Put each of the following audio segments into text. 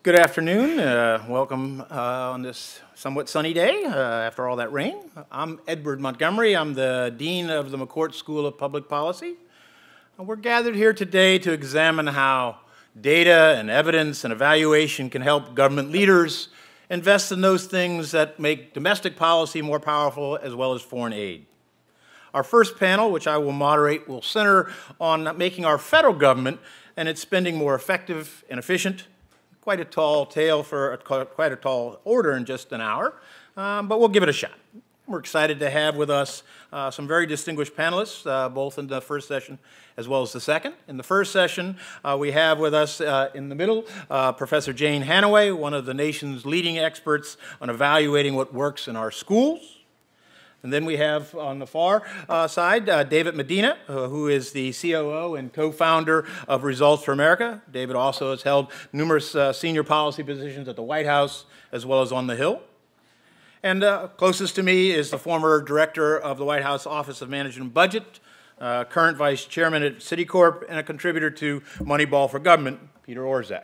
Good afternoon. Welcome on this somewhat sunny day after all that rain. I'm Edward Montgomery. I'm the Dean of the McCourt School of Public Policy. And we're gathered here today to examine how data and evidence and evaluation can help government leaders invest in those things that make domestic policy more powerful as well as foreign aid. Our first panel, which I will moderate, will center on making our federal government and its spending more effective and efficient. Quite a tall tale for quite a tall order in just an hour, but we'll give it a shot. We're excited to have with us some very distinguished panelists, both in the first session as well as the second. In the first session, we have with us in the middle Professor Jane Hanaway, one of the nation's leading experts on evaluating what works in our schools. And then we have on the far side, David Medina, who is the COO and co-founder of Results for America. David also has held numerous senior policy positions at the White House as well as on the Hill. And closest to me is the former director of the White House Office of Management and Budget, current vice chairman at Citicorp, and a contributor to Moneyball for Government, Peter Orszag.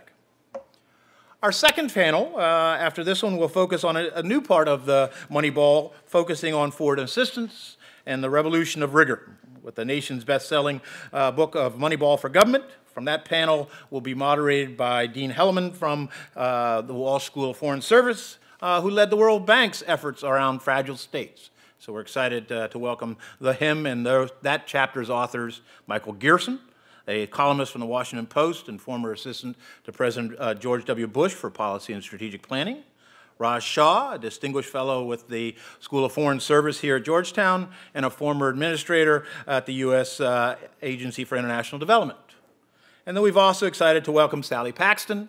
Our second panel, after this one, will focus on a new part of the Moneyball, focusing on foreign assistance and the revolution of rigor, with the nation's best-selling book of Moneyball for Government. From that panel will be moderated by Dean Hellerman from the Walsh School of Foreign Service, who led the World Bank's efforts around fragile states. So we're excited to welcome him and that chapter's authors, Michael Gerson, a columnist from the Washington Post and former assistant to President George W. Bush for policy and strategic planning. Raj Shah, a distinguished fellow with the School of Foreign Service here at Georgetown and a former administrator at the U.S. Agency for International Development. And then we've also excited to welcome Sally Paxton,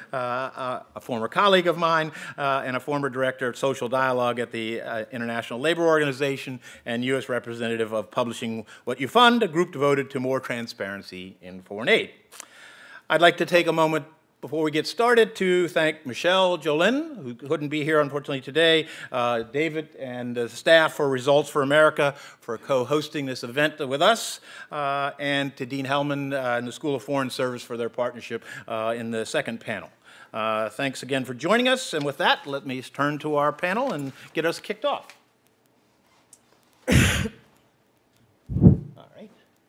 a former colleague of mine and a former director of social dialogue at the International Labor Organization and U.S. representative of Publishing What You Fund, a group devoted to more transparency in foreign aid. I'd like to take a moment before we get started to thank Michelle Jolin, who couldn't be here unfortunately today, David and the staff for Results for America for co-hosting this event with us, and to Dean Hellman and the School of Foreign Service for their partnership in the second panel. Thanks again for joining us, and with that, let me turn to our panel and get us kicked off. All right.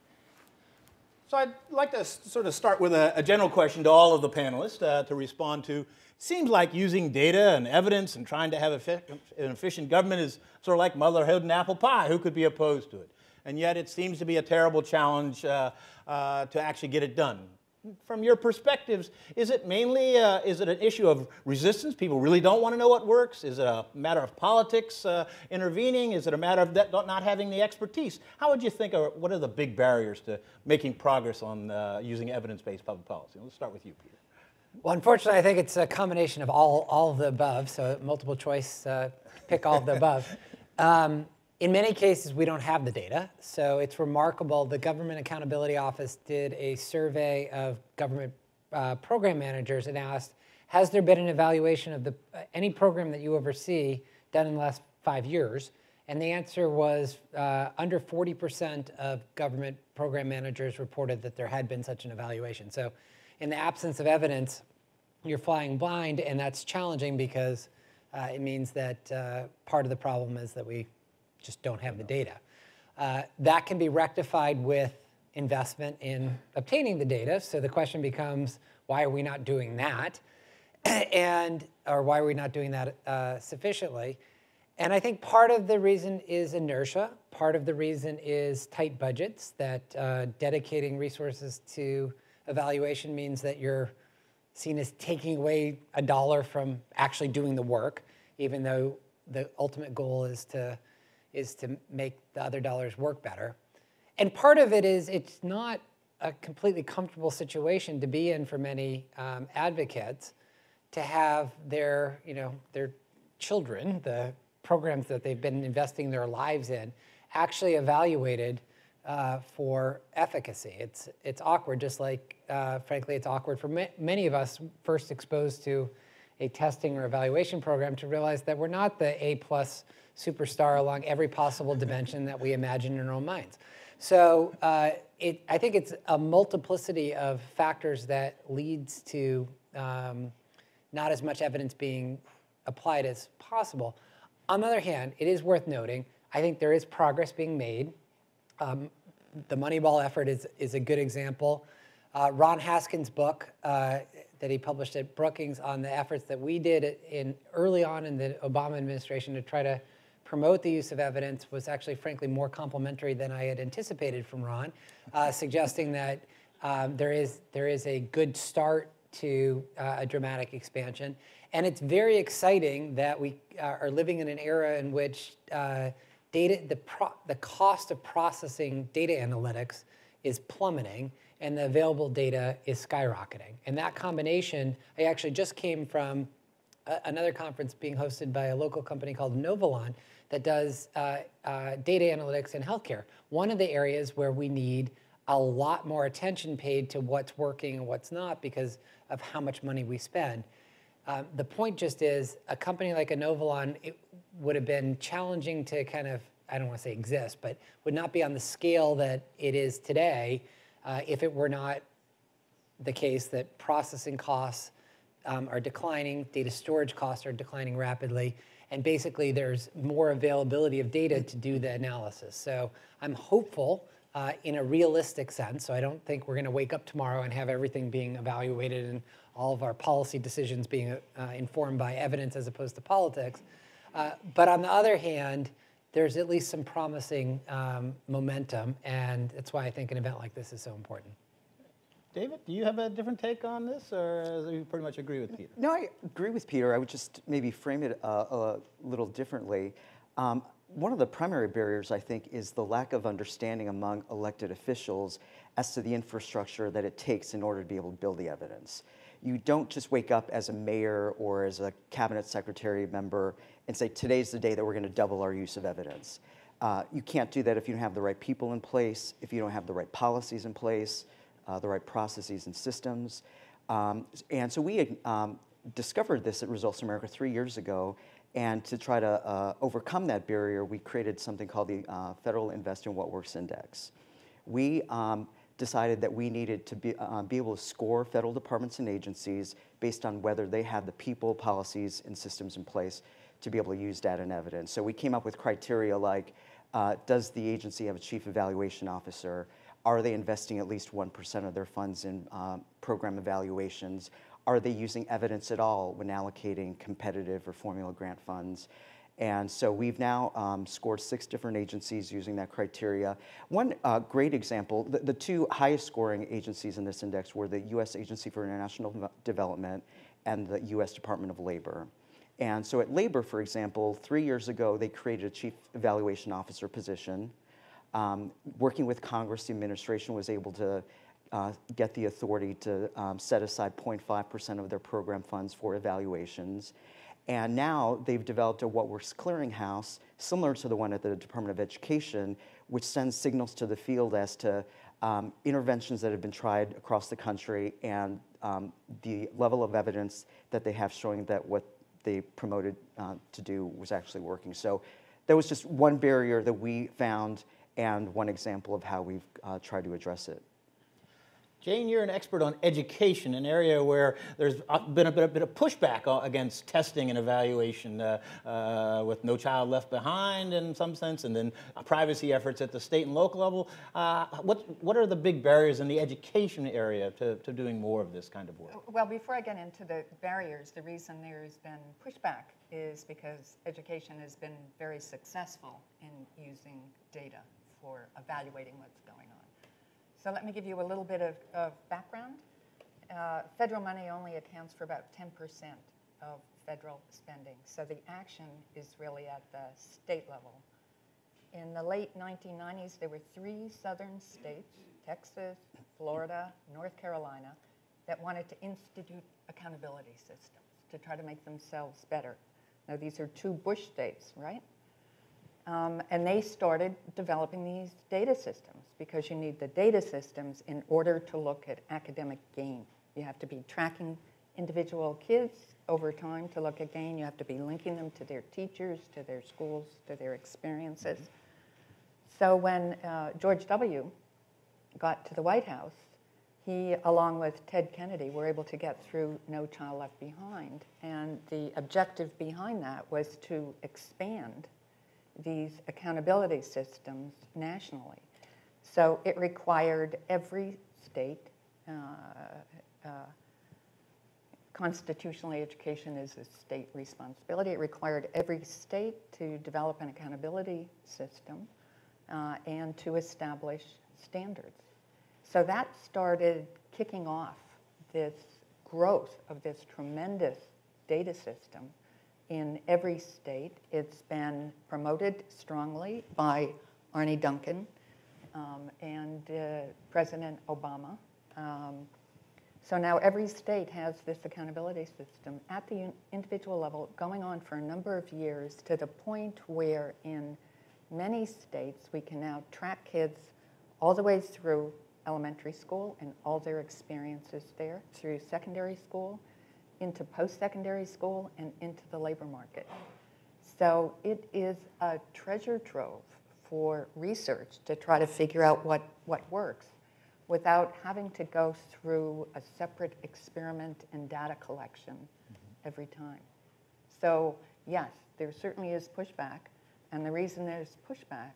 So I'd like to sort of start with a general question to all of the panelists to respond to. Seems like using data and evidence and trying to have an efficient government is sort of like motherhood and apple pie. Who could be opposed to it? And yet it seems to be a terrible challenge to actually get it done. From your perspectives, is it mainly is it an issue of resistance? People really don't want to know what works? Is it a matter of politics intervening? Is it a matter of not having the expertise? How would you think, what are the big barriers to making progress on using evidence-based public policy? Let's start with you, Peter. Well, unfortunately, I think it's a combination of all of the above, so multiple choice, pick all of the above. In many cases, we don't have the data, so it's remarkable. The Government Accountability Office did a survey of government program managers and asked, has there been an evaluation of any program that you oversee done in the last 5 years? And the answer was under 40% of government program managers reported that there had been such an evaluation. So in the absence of evidence, you're flying blind, and that's challenging because it means that part of the problem is that we just don't have the data. That can be rectified with investment in obtaining the data. So the question becomes, why are we not doing that? Or why are we not doing that sufficiently? And I think part of the reason is inertia. Part of the reason is tight budgets, that dedicating resources to evaluation means that you're seen as taking away a dollar from actually doing the work, even though the ultimate goal is to make the other dollars work better. And part of it is it's not a completely comfortable situation to be in for many advocates, to have their children, the programs that they've been investing their lives in, actually evaluated for efficacy. It's awkward, just like, frankly, it's awkward for many of us first exposed to a testing or evaluation program to realize that we're not the A+ superstar along every possible dimension that we imagine in our own minds. So I think it's a multiplicity of factors that leads to not as much evidence being applied as possible. On the other hand, it is worth noting, I think there is progress being made. The Moneyball effort is a good example. Ron Haskin's book that he published at Brookings on the efforts that we did early on in the Obama administration to try to promote the use of evidence was actually, frankly, more complimentary than I had anticipated from Ron, suggesting that there is a good start to a dramatic expansion. And it's very exciting that we are living in an era in which the cost of processing data analytics is plummeting and the available data is skyrocketing. And that combination, I actually just came from another conference being hosted by a local company called Novalon that does data analytics in healthcare. One of the areas where we need a lot more attention paid to what's working and what's not because of how much money we spend. The point just is a company like a Novalon, it would have been challenging to kind of, I don't want to say exist, but would not be on the scale that it is today if it were not the case that processing costs are declining, data storage costs are declining rapidly, and basically there's more availability of data to do the analysis. So I'm hopeful in a realistic sense, so I don't think we're going to wake up tomorrow and have everything being evaluated and all of our policy decisions being informed by evidence as opposed to politics. But on the other hand, there's at least some promising momentum, and that's why I think an event like this is so important. David, do you have a different take on this, or do you pretty much agree with Peter? No, I agree with Peter. I would just maybe frame it a little differently. One of the primary barriers, I think, is the lack of understanding among elected officials as to the infrastructure that it takes in order to be able to build the evidence. You don't just wake up as a mayor or as a cabinet secretary member and say, today's the day that we're going to double our use of evidence. You can't do that if you don't have the right people in place, if you don't have the right policies in place, the right processes and systems. And so we discovered this at Results America 3 years ago. And to try to overcome that barrier, we created something called the Federal Invest in What Works Index. We decided that we needed to be able to score federal departments and agencies based on whether they had the people, policies, and systems in place to be able to use data and evidence. So we came up with criteria like, does the agency have a chief evaluation officer? Are they investing at least 1% of their funds in program evaluations? Are they using evidence at all when allocating competitive or formula grant funds? And so we've now scored 6 different agencies using that criteria. One great example, the 2 highest scoring agencies in this index were the U.S. Agency for International Development and the U.S. Department of Labor. And so at Labor, for example, 3 years ago, they created a chief evaluation officer position. Working with Congress, the administration was able to get the authority to set aside 0.5% of their program funds for evaluations. And now they've developed a What Works clearinghouse, similar to the one at the Department of Education, which sends signals to the field as to interventions that have been tried across the country and the level of evidence that they have showing that what they promoted to do was actually working. So that was just one barrier that we found and one example of how we've tried to address it. Jane, you're an expert on education, an area where there's been a bit of pushback against testing and evaluation with No Child Left Behind in some sense, and then privacy efforts at the state and local level. What are the big barriers in the education area to doing more of this kind of work? Well, before I get into the barriers, the reason there's been pushback is because education has been very successful in using data for evaluating what's going on. So let me give you a little bit of background. Federal money only accounts for about 10% of federal spending. So the action is really at the state level. In the late 1990s, there were 3 southern states, Texas, Florida, North Carolina, that wanted to institute accountability systems to try to make themselves better. Now, these are 2 Bush states, right? And they started developing these data systems because you need the data systems in order to look at academic gain. You have to be tracking individual kids over time to look at gain. You have to be linking them to their teachers, to their schools, to their experiences. So when George W. got to the White House, he, along with Ted Kennedy, were able to get through No Child Left Behind. And the objective behind that was to expand these accountability systems nationally. So it required every state, constitutionally education is a state responsibility. It required every state to develop an accountability system and to establish standards. So that started kicking off this growth of this tremendous data system in every state. It's been promoted strongly by Arne Duncan and President Obama. So now every state has this accountability system at the individual level going on for a number of years, to the point where in many states we can now track kids all the way through elementary school and all their experiences there, through secondary school, into post-secondary school, and into the labor market. So it is a treasure trove for research to try to figure out what works without having to go through a separate experiment and data collection every time. So yes, there certainly is pushback, and the reason there's pushback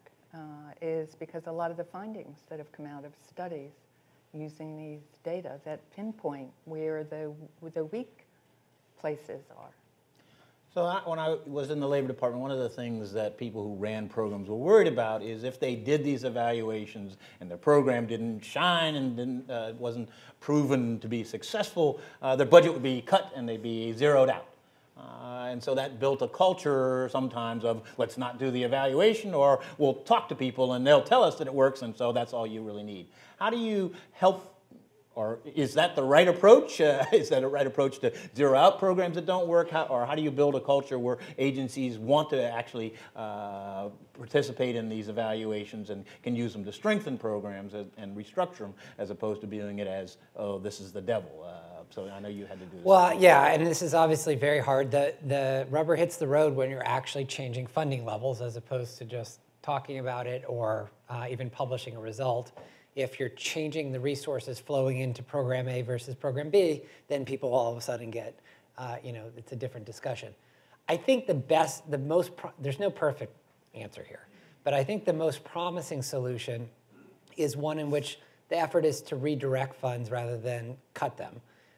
is because a lot of the findings that have come out of studies using these data that pinpoint where the weak places are. So when I was in the Labor Department, one of the things that people who ran programs were worried about is if they did these evaluations and their program didn't shine and wasn't proven to be successful, their budget would be cut and they'd be zeroed out. And so that built a culture sometimes of let's not do the evaluation, or we'll talk to people and they'll tell us that it works, and so that's all you really need. How do you help, or is that the right approach? Is that a right approach to zero out programs that don't work? Or how do you build a culture where agencies want to actually participate in these evaluations and can use them to strengthen programs and restructure them, as opposed to viewing it as, oh, this is the devil? So I know you had to do this. Well, yeah, and this is obviously very hard. The rubber hits the road when you're actually changing funding levels, as opposed to just talking about it or even publishing a result. If you're changing the resources flowing into program A versus program B, then people all of a sudden get, it's a different discussion. I think there's no perfect answer here, but I think the most promising solution is one in which the effort is to redirect funds rather than cut them.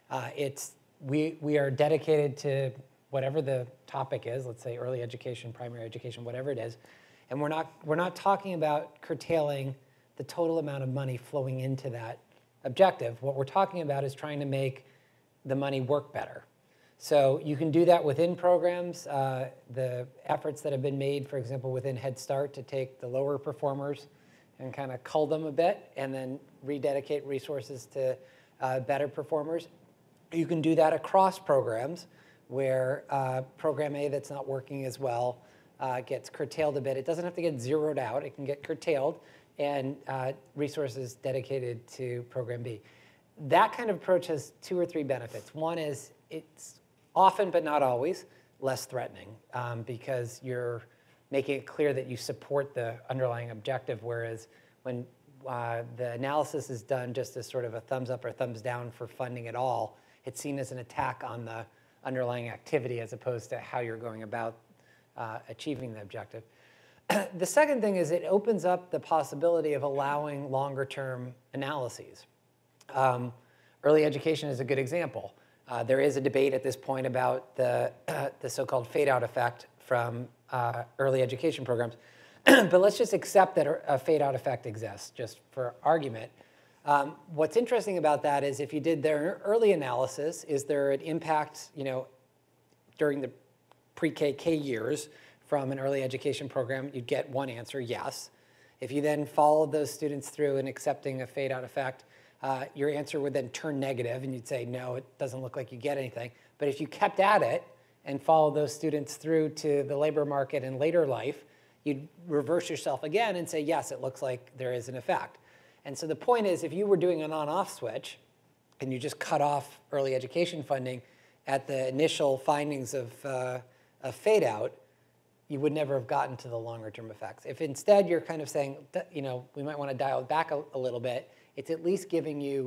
We are dedicated to whatever the topic is, let's say early education, primary education, whatever it is, and we're not talking about curtailing the total amount of money flowing into that objective. What we're talking about is trying to make the money work better. So you can do that within programs. The efforts that have been made, for example, within Head Start, to take the lower performers and kind of cull them a bit and then rededicate resources to better performers. You can do that across programs where program A that's not working as well gets curtailed a bit. It doesn't have to get zeroed out. It can get curtailed, and resources dedicated to program B. That kind of approach has 2 or 3 benefits. One is it's often, but not always, less threatening because you're making it clear that you support the underlying objective, whereas when the analysis is done just as sort of a thumbs up or thumbs down for funding at all, it's seen as an attack on the underlying activity as opposed to how you're going about achieving the objective. The second thing is it opens up the possibility of allowing longer-term analyses. Early education is a good example. There is a debate at this point about the so-called fade-out effect from early education programs. But let's just accept that a fade-out effect exists, just for argument. What's interesting about that is if you did their early analysis, is there an impact, during the pre-K years from an early education program? You'd get one answer, yes. If you then followed those students through and accepting a fade-out effect, your answer would then turn negative, and you'd say, no, it doesn't look like you get anything. But if you kept at it and followed those students through to the labor market in later life, you'd reverse yourself again and say, yes, it looks like there is an effect. And so the point is, if you were doing an on-off switch and you just cut off early education funding at the initial findings of fade-out, you would never have gotten to the longer-term effects. If instead you're kind of saying, we might want to dial it back a little bit, it's at least giving you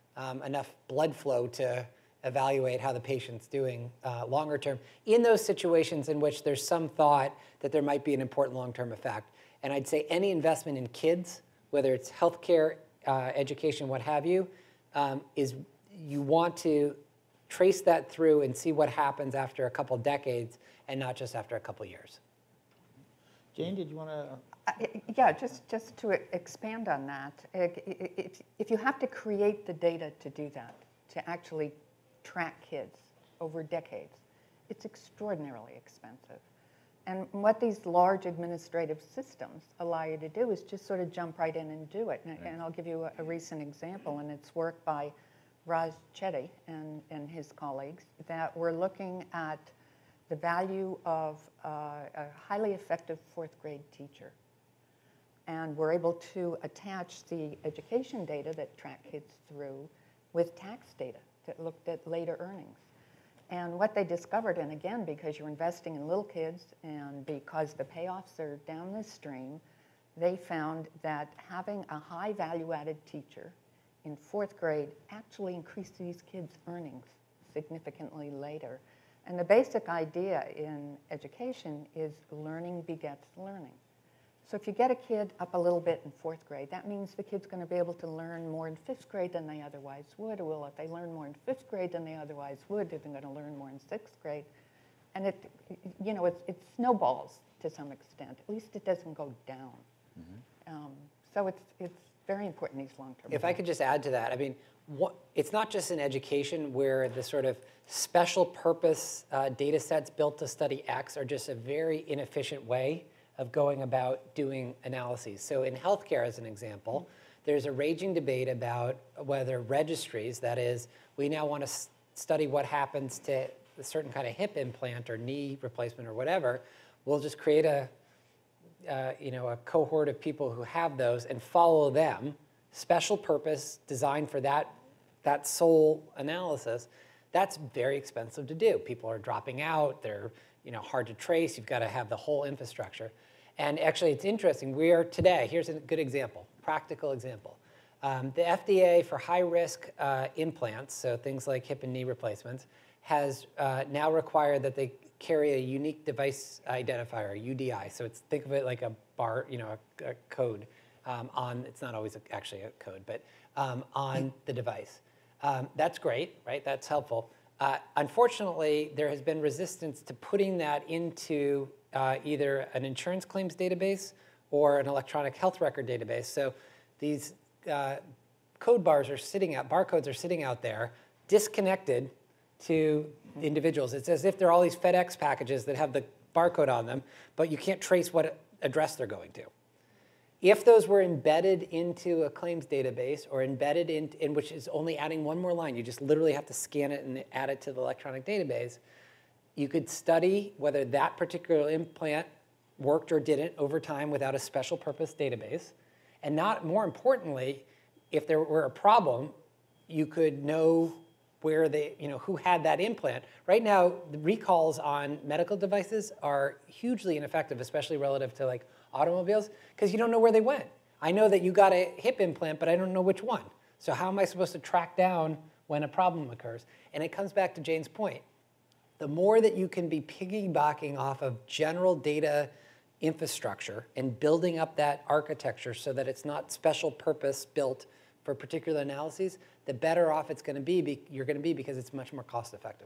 enough blood flow to evaluate how the patient's doing longer term in those situations in which there's some thought that there might be an important long-term effect. And I'd say any investment in kids, whether it's healthcare, education, what have you, is you want to trace that through and see what happens after a couple decades and not just after a couple years. Jane, did you want to? Yeah, just to expand on that, if you have to create the data to do that, to actually track kids over decades, it's extraordinarily expensive. And what these large administrative systems allow you to do is just sort of jump right in and do it. And I'll give you a recent example, and it's work by Raj Chetty and his colleagues that were looking at the value of a highly effective fourth grade teacher. And we're able to attach the education data that track kids through with tax data that looked at later earnings. And what they discovered, and again, because you're investing in little kids and because the payoffs are down the stream, they found that having a high value-added teacher in fourth grade actually increased these kids' earnings significantly later. And the basic idea in education is learning begets learning. So if you get a kid up a little bit in fourth grade, that means the kid's going to be able to learn more in fifth grade than they otherwise would. Well, if they learn more in fifth grade than they otherwise would, they're going to learn more in sixth grade. And it snowballs to some extent. At least it doesn't go down. So it's very important, these long-term. If I could just add to that, I mean, it's not just in education where the sort of special purpose data sets built to study X are just a very inefficient way of going about doing analyses. So in healthcare, as an example, there's a raging debate about whether registries, that is, we now want to study what happens to a certain kind of hip implant or knee replacement or whatever. We'll just create a cohort of people who have those and follow them, special purpose, designed for that sole analysis. That's very expensive to do. People are dropping out. They're hard to trace. You've got to have the whole infrastructure. And actually, it's interesting. We are today, here's a good example, practical example. The FDA for high-risk implants, so things like hip and knee replacements, has now required that they carry a unique device identifier, UDI. So think of it like a bar, a code on, it's not always actually a code, but on the device. That's great, right? That's helpful. Unfortunately, there has been resistance to putting that into either an insurance claims database or an electronic health record database. So these barcodes are sitting out there, disconnected to individuals. It's as if there are all these FedEx packages that have the barcode on them, but you can't trace what address they're going to. If those were embedded into a claims database or embedded in which is only adding one more line, you just literally have to scan it and add it to the electronic database, you could study whether that particular implant worked or didn't over time without a special purpose database. And more importantly, if there were a problem, you could know where who had that implant. Right now, the recalls on medical devices are hugely ineffective, especially relative to like automobiles, because you don't know where they went. I know that you got a hip implant, but I don't know which one. So how am I supposed to track down when a problem occurs? And it comes back to Jane's point. The more that you can be piggybacking off of general data infrastructure and building up that architecture so that it's not special purpose built for particular analyses, the better off you're going to be because it's much more cost effective.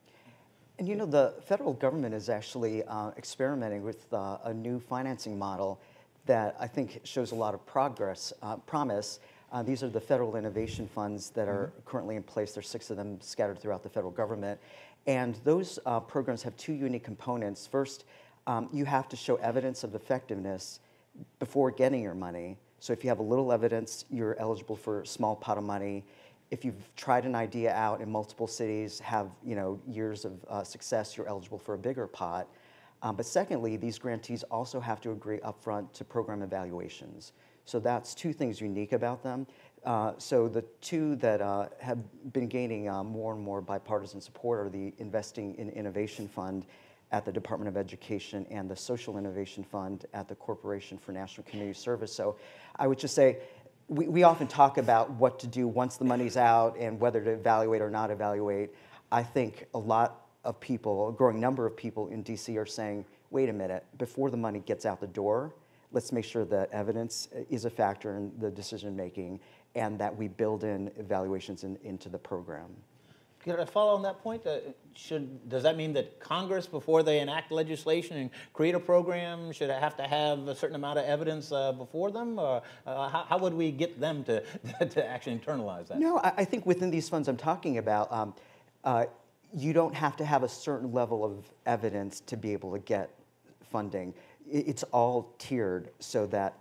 And the federal government is actually experimenting with a new financing model that I think shows a lot of promise. These are the federal innovation funds that are currently in place. There's 6 of them scattered throughout the federal government. And those programs have 2 unique components. First, you have to show evidence of effectiveness before getting your money. So if you have a little evidence, you're eligible for a small pot of money. If you've tried an idea out in multiple cities, have years of success, you're eligible for a bigger pot. But secondly, these grantees also have to agree upfront to program evaluations. So that's 2 things unique about them. So the 2 that have been gaining more and more bipartisan support are the Investing in Innovation Fund at the Department of Education and the Social Innovation Fund at the Corporation for National Community Service. So I would just say we often talk about what to do once the money's out and whether to evaluate or not evaluate. I think a lot of people, a growing number of people in DC are saying, wait a minute, before the money gets out the door, let's make sure that evidence is a factor in the decision making and that we build in evaluations into the program. Could I follow on that point? Does that mean that Congress, before they enact legislation and create a program, should have to have a certain amount of evidence before them? Or how would we get them to actually internalize that? No, I think within these funds I'm talking about, you don't have to have a certain level of evidence to be able to get funding. It's all tiered so that,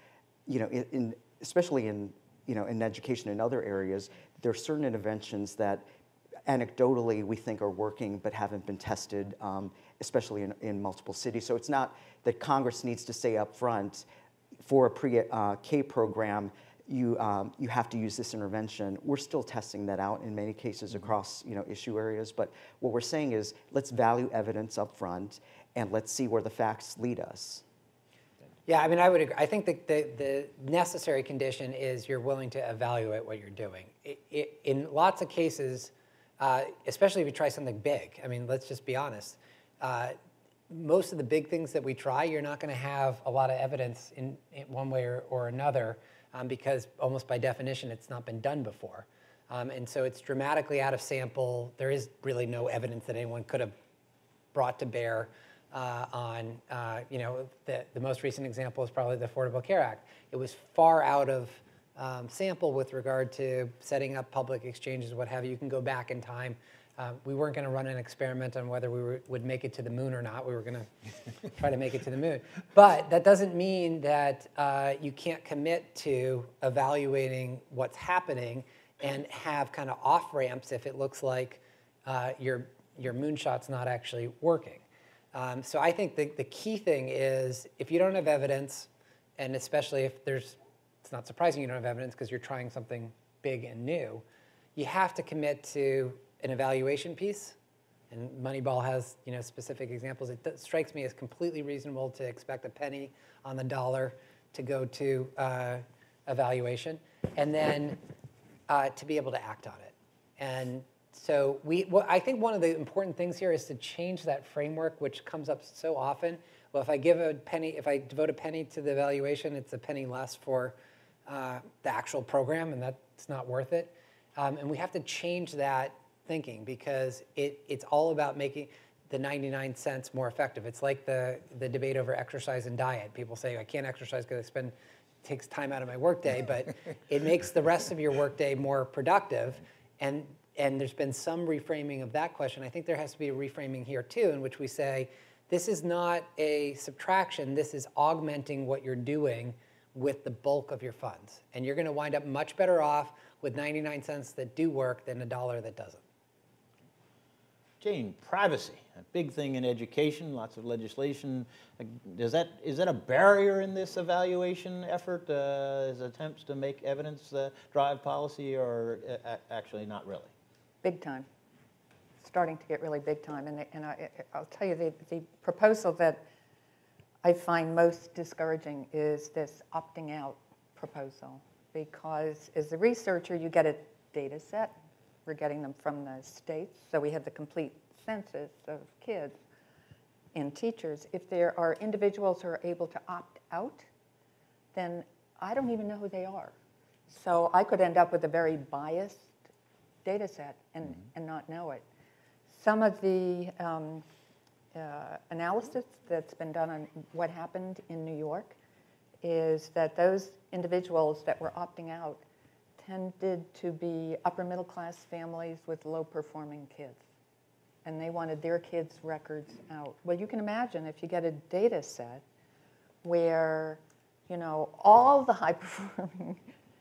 especially in education and other areas, there are certain interventions that anecdotally we think are working but haven't been tested, especially in multiple cities. So it's not that Congress needs to say up front, for a pre-K program, you have to use this intervention. We're still testing that out in many cases across issue areas, but what we're saying is let's value evidence up front and let's see where the facts lead us. Yeah, I mean, I would agree. I think that the necessary condition is you're willing to evaluate what you're doing. In lots of cases, especially if you try something big, I mean, let's just be honest. Most of the big things that we try, you're not going to have a lot of evidence in one way or another because almost by definition, it's not been done before. And so it's dramatically out of sample. There is really no evidence that anyone could have brought to bear on, the most recent example is probably the Affordable Care Act. It was far out of sample with regard to setting up public exchanges, what have you. You can go back in time. We weren't going to run an experiment on whether we would make it to the moon or not. We were going to try to make it to the moon. But that doesn't mean that you can't commit to evaluating what's happening and have kind of off-ramps if it looks like your moonshot's not actually working. So I think the key thing is if you don't have evidence, and especially if it's not surprising you don't have evidence because you're trying something big and new, you have to commit to an evaluation piece. And Moneyball has specific examples. It strikes me as completely reasonable to expect a penny on the dollar to go to evaluation, and then to be able to act on it. And so I think one of the important things here is to change that framework, which comes up so often. Well, if I devote a penny to the evaluation, it's a penny less for the actual program, and that's not worth it. And we have to change that thinking because it's all about making the 99 cents more effective. It's like the debate over exercise and diet. People say, I can't exercise because it takes time out of my workday, but it makes the rest of your workday more productive. And there's been some reframing of that question. I think there has to be a reframing here too, in which we say, this is not a subtraction, this is augmenting what you're doing with the bulk of your funds. And you're gonna wind up much better off with 99 cents that do work than $1 that doesn't. Jane, privacy, a big thing in education, lots of legislation. Is that a barrier in this evaluation effort, as attempts to make evidence drive policy, or actually not really? Big time. Starting to get really big time. And I'll tell you, the proposal that I find most discouraging is this opting out proposal. Because as a researcher, you get a data set. We're getting them from the states. So we have the complete census of kids and teachers. If there are individuals who are able to opt out, then I don't even know who they are. So I could end up with a very biased data set and not know it. Some of the analysis that's been done on what happened in New York is that those individuals that were opting out tended to be upper middle class families with low performing kids. And they wanted their kids' records out. Well, you can imagine if you get a data set where, all the high performing,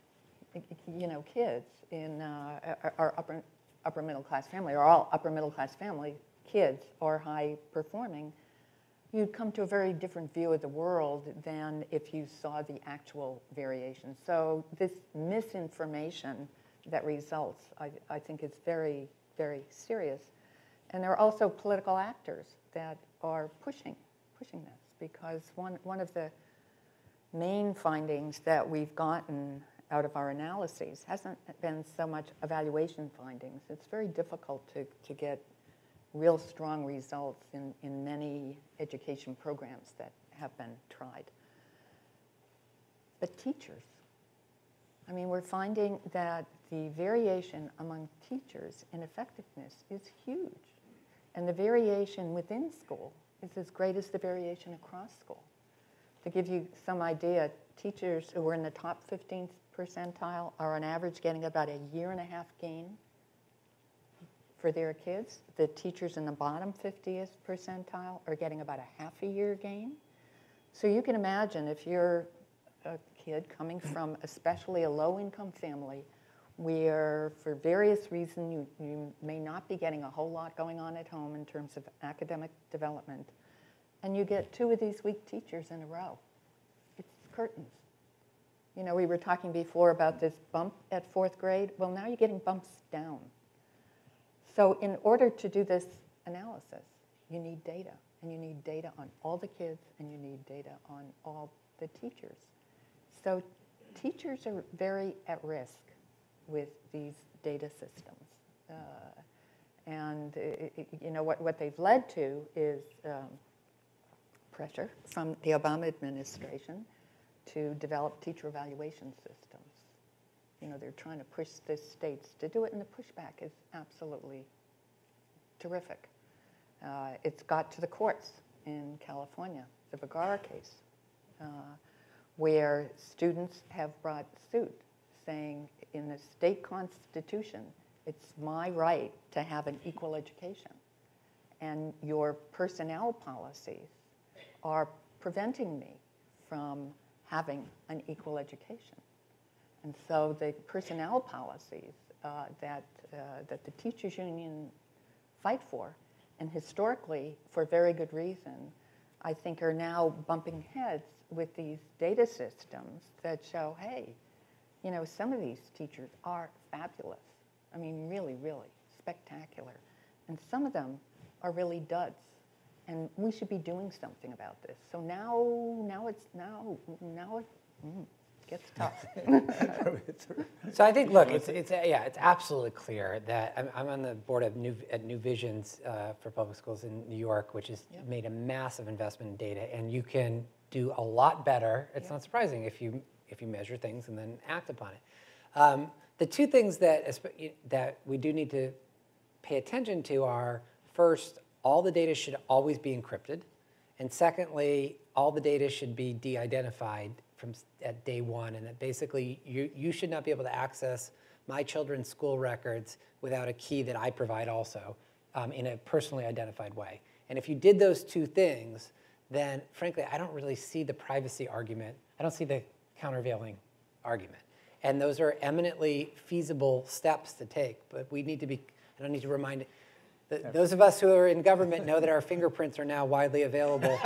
kids in are upper middle class family, or all upper middle class family kids are high performing, you'd come to a very different view of the world than if you saw the actual variation. So this misinformation that results, I think is very, very serious. And there are also political actors that are pushing this, because one of the main findings that we've gotten out of our analyses hasn't been so much evaluation findings. It's very difficult to get real strong results in many education programs that have been tried. But teachers, I mean, we're finding that the variation among teachers in effectiveness is huge. And the variation within school is as great as the variation across school. To give you some idea, teachers who are in the top 15th percentile are on average getting about a 1.5 year gain for their kids. The teachers in the bottom 50th percentile are getting about a 0.5 year gain. So you can imagine if you're a kid coming from especially a low-income family where for various reasons you may not be getting a whole lot going on at home in terms of academic development, and you get 2 of these weak teachers in a row. It's curtains. You know, we were talking before about this bump at 4th grade. Well, now you're getting bumps down. So in order to do this analysis, you need data. And you need data on all the kids, and you need data on all the teachers. So teachers are very at risk with these data systems. You know, what they've led to is pressure from the Obama administration to develop teacher evaluation systems. You know, they're trying to push the states to do it, and the pushback is absolutely terrific. It's got to the courts in California, the Vergara case, where students have brought suit saying in the state constitution, it's my right to have an equal education. And your personnel policies are preventing me from having an equal education. And so the personnel policies that the teachers union fight for, and historically, for very good reason, I think are now bumping heads with these data systems that show, hey, you know, some of these teachers are fabulous. I mean, really, really spectacular. And some of them are really duds. And we should be doing something about this. So now it gets tough. So I think, look, it's absolutely clear that I'm on the board of New Visions for public schools in New York, which has made a massive investment in data, and you can do a lot better. It's not surprising if you measure things and then act upon it. The 2 things that we do need to pay attention to are, first, all the data should always be encrypted, and secondly, all the data should be de-identified at day 1, and that basically you should not be able to access my children's school records without a key that I provide also in a personally identified way. And if you did those 2 things, then frankly, I don't really see the privacy argument. I don't see the countervailing argument. And those are eminently feasible steps to take, but we need to be, I don't need to remind those of us who are in government know that our fingerprints are now widely available.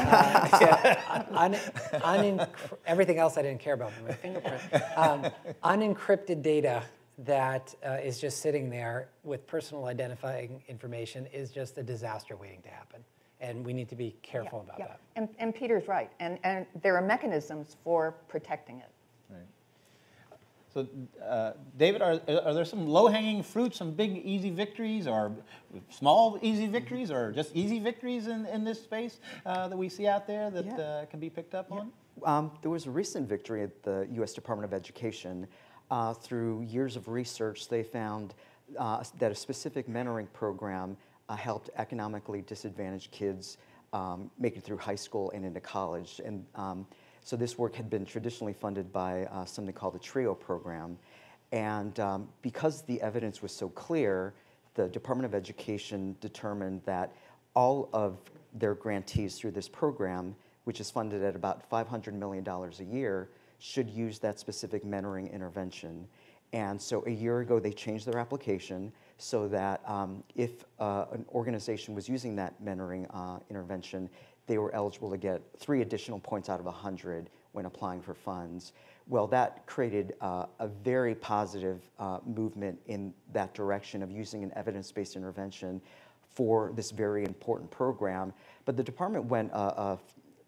Everything else I didn't care about, but my fingerprint. Unencrypted data that is just sitting there with personal identifying information is just a disaster waiting to happen. And we need to be careful about that. And Peter's right. And there are mechanisms for protecting it. Right. So, David, are there some low-hanging fruits, some big, easy victories, or small, easy victories, or just easy victories in this space that we see out there that can be picked up on? There was a recent victory at the U.S. Department of Education. Through years of research, they found that a specific mentoring program helped economically disadvantaged kids make it through high school and into college. And so this work had been traditionally funded by something called the TRIO program. And because the evidence was so clear, the Department of Education determined that all of their grantees through this program, which is funded at about $500 million a year, should use that specific mentoring intervention. And so a year ago, they changed their application so that if an organization was using that mentoring intervention, they were eligible to get 3 additional points out of 100 when applying for funds. Well, that created a very positive movement in that direction of using an evidence-based intervention for this very important program. But the department went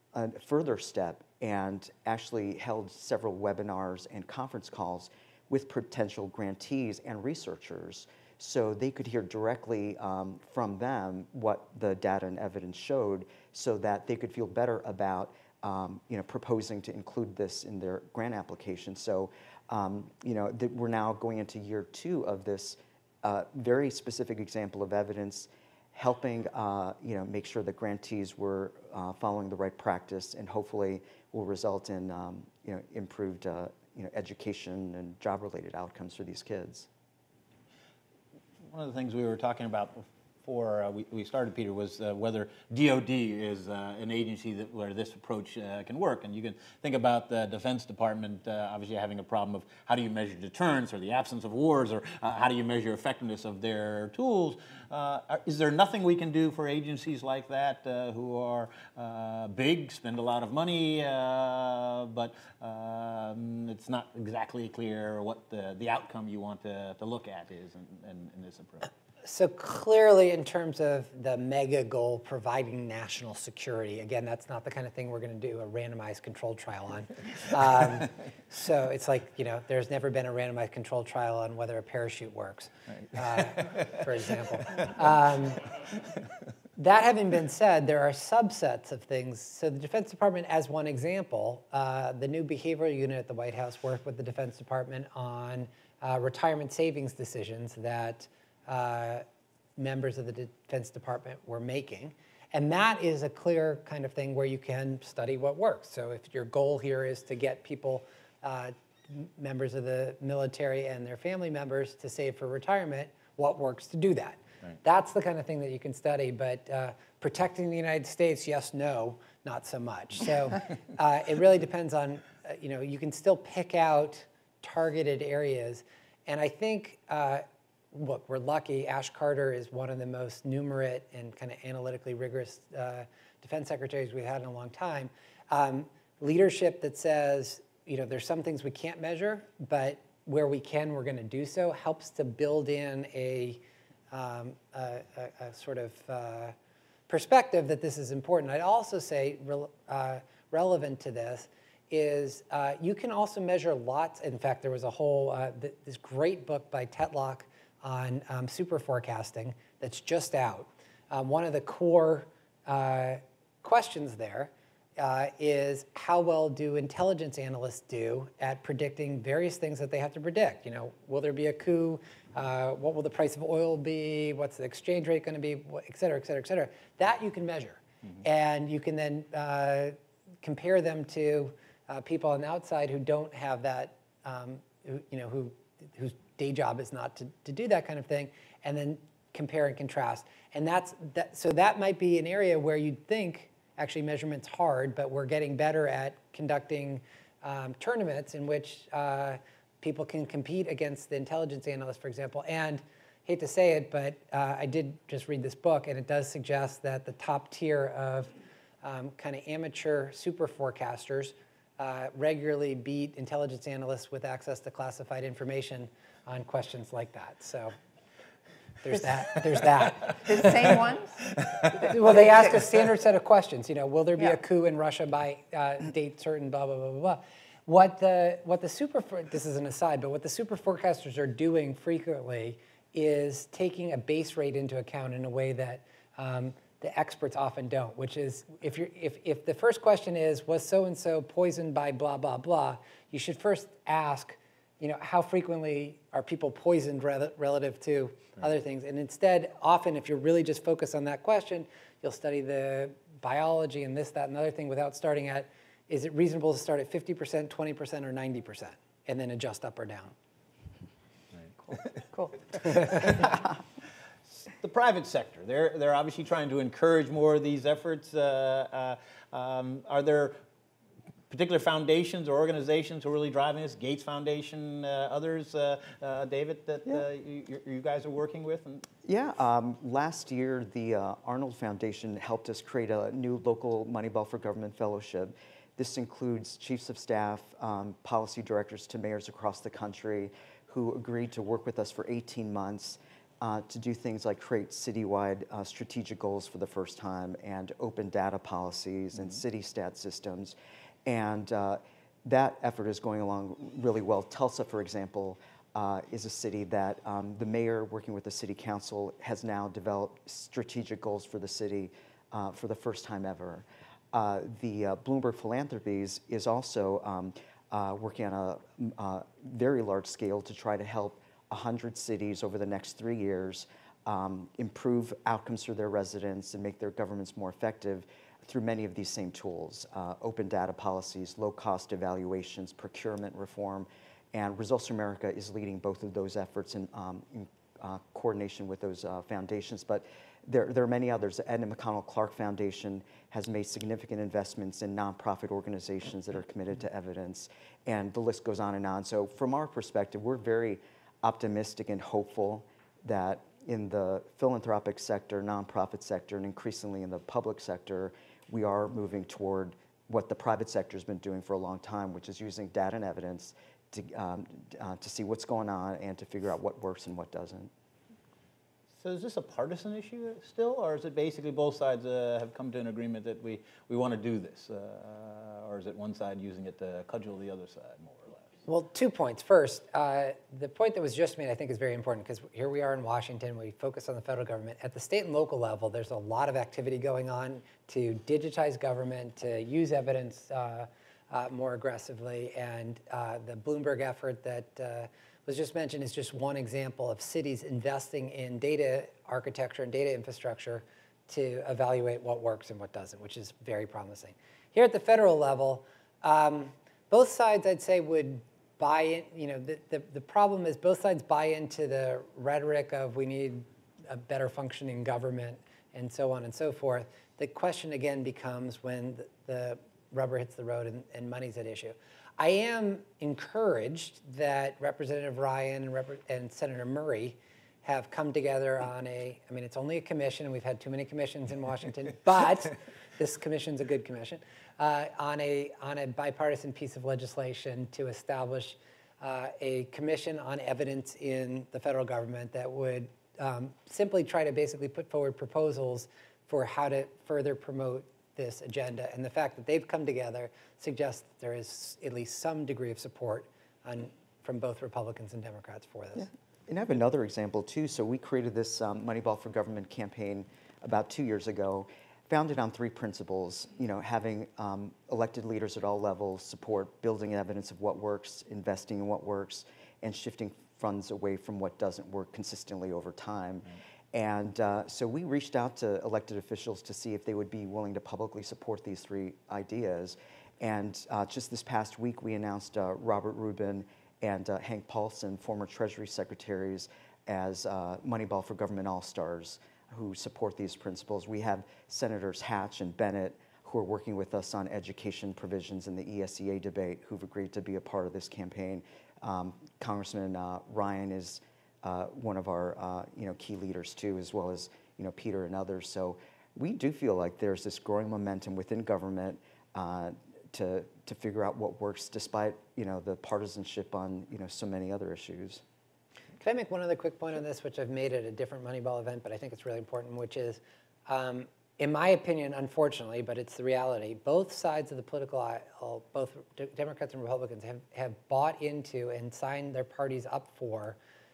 a further step and actually held several webinars and conference calls with potential grantees and researchers so they could hear directly from them what the data and evidence showed so that they could feel better about proposing to include this in their grant application. So we're now going into year 2 of this very specific example of evidence, helping make sure that grantees were following the right practice, and hopefully will result in improved education and job-related outcomes for these kids. One of the things we were talking about before we started, Peter, was whether DOD is an agency where this approach can work. And you can think about the Defense Department obviously having a problem of how do you measure deterrence or the absence of wars, or how do you measure effectiveness of their tools. Is there nothing we can do for agencies like that who are big, spend a lot of money, but it's not exactly clear what the outcome you want to look at is in this approach? So clearly, in terms of the mega goal, providing national security, again, that's not the kind of thing we're going to do a randomized controlled trial on. So it's like, there's never been a randomized controlled trial on whether a parachute works, for example. That having been said, there are subsets of things. So the Defense Department, as one example, the new behavioral unit at the White House worked with the Defense Department on retirement savings decisions that members of the Defense Department were making. And that is a clear kind of thing where you can study what works. So if your goal here is to get people, members of the military and their family members, to save for retirement, what works to do that? Right. That's the kind of thing that you can study, but protecting the United States, yes, no, not so much. So it really depends on, you can still pick out targeted areas. And I think, look, we're lucky. Ash Carter is one of the most numerate and kind of analytically rigorous defense secretaries we've had in a long time. Leadership that says, there's some things we can't measure, but where we can, we're going to do so, helps to build in a sort of perspective that this is important. I'd also say relevant to this is you can also measure lots. In fact, there was a whole, this great book by Tetlock on super forecasting that's just out. One of the core questions there is how well do intelligence analysts do at predicting various things that they have to predict? Will there be a coup? What will the price of oil be? What's the exchange rate going to be? Et cetera, et cetera, et cetera. That you can measure. Mm-hmm. And you can then compare them to people on the outside who don't have that, whose day job is not to do that kind of thing, and then compare and contrast. And so that might be an area where you'd think actually measurement's hard, but we're getting better at conducting tournaments in which people can compete against the intelligence analysts, for example. And hate to say it, but I did just read this book, and it does suggest that the top tier of kind of amateur super forecasters regularly beat intelligence analysts with access to classified information on questions like that. So there's that. There's that. The same ones? Well, they ask a standard set of questions. Will there be a coup in Russia by date certain? Blah blah blah blah blah. What the this is an aside, but what the super forecasters are doing frequently is taking a base rate into account in a way that the experts often don't. Which is if the first question is, was so and so poisoned by blah blah blah, you should first ask, how frequently are people poisoned relative to other things? And instead, often, if you're really just focused on that question, you'll study the biology and this, that, and the other thing without starting at, is it reasonable to start at 50%, 20%, or 90%, and then adjust up or down? Right. Cool. The private sector, they're obviously trying to encourage more of these efforts. Are there particular foundations or organizations who are really driving this? Gates Foundation, others, David, that you guys are working with? Last year, the Arnold Foundation helped us create a new local Moneyball for Government Fellowship. This includes chiefs of staff, policy directors to mayors across the country who agreed to work with us for 18 months to do things like create citywide strategic goals for the first time and open data policies and city stat systems. And that effort is going along really well. Tulsa, for example, is a city that the mayor, working with the city council, has now developed strategic goals for the city for the first time ever. The Bloomberg Philanthropies is also working on a very large scale to try to help 100 cities over the next 3 years improve outcomes for their residents and make their governments more effective through many of these same tools, open data policies, low-cost evaluations, procurement reform, and Results for America is leading both of those efforts in coordination with those foundations. But there are many others. The Edna McConnell Clark Foundation has made significant investments in nonprofit organizations that are committed to evidence, and the list goes on and on. So from our perspective, we're very optimistic and hopeful that in the philanthropic sector, nonprofit sector, and increasingly in the public sector, we are moving toward what the private sector has been doing for a long time, which is using data and evidence to see what's going on and to figure out what works and what doesn't. So is this a partisan issue still, or is it basically both sides have come to an agreement that we want to do this? Or is it one side using it to cudgel the other side, more or less? Well, 2 points. First, the point that was just made I think is very important because here we are in Washington, we focus on the federal government. At the state and local level, there's a lot of activity going on to digitize government, to use evidence more aggressively, and the Bloomberg effort that was just mentioned is just one example of cities investing in data architecture and data infrastructure to evaluate what works and what doesn't, which is very promising. Here at the federal level, both sides, I'd say, would buy in. You know, the problem is both sides buy into the rhetoric of we need a better functioning government and so on and so forth. The question again becomes when the rubber hits the road and money's at issue. I am encouraged that Representative Ryan and Senator Murray have come together on I mean, it's only a commission, and we've had too many commissions in Washington, but this commission's a good commission, on a bipartisan piece of legislation to establish a commission on evidence in the federal government that would simply try to basically put forward proposals for how to further promote this agenda. And the fact that they've come together suggests that there is at least some degree of support from both Republicans and Democrats for this. Yeah. And I have another example too. So we created this Moneyball for Government campaign about 2 years ago, founded on 3 principles, you know, having elected leaders at all levels support building evidence of what works, investing in what works, and shifting funds away from what doesn't work consistently over time. Mm-hmm. And so we reached out to elected officials to see if they would be willing to publicly support these 3 ideas. And just this past week, we announced Robert Rubin and Hank Paulson, former Treasury Secretaries, as Moneyball for Government All-Stars who support these principles. We have Senators Hatch and Bennett who are working with us on education provisions in the ESEA debate who've agreed to be a part of this campaign. Congressman Ryan is one of our key leaders too, as well as Peter and others. So we do feel like there's this growing momentum within government to figure out what works, despite the partisanship on so many other issues. Can I make one other quick point on this, which I've made at a different Moneyball event, but I think it's really important, which is, in my opinion, unfortunately, but it's the reality, both sides of the political aisle, both Democrats and Republicans, have bought into and signed their parties up for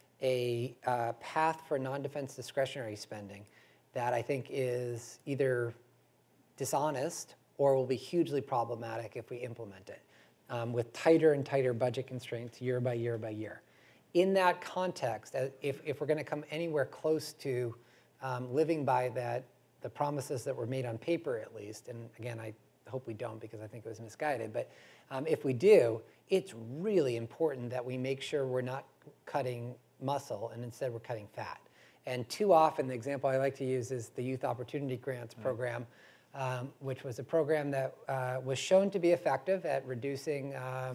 a path for non-defense discretionary spending that I think is either dishonest or will be hugely problematic if we implement it, with tighter and tighter budget constraints year by year by year. In that context, if we're going to come anywhere close to living by the promises that were made on paper at least, and again, I hope we don't because I think it was misguided, but if we do, it's really important that we make sure we're not cutting muscle and instead we're cutting fat. And too often, the example I like to use is the Youth Opportunity Grants program, which was a program that was shown to be effective at reducing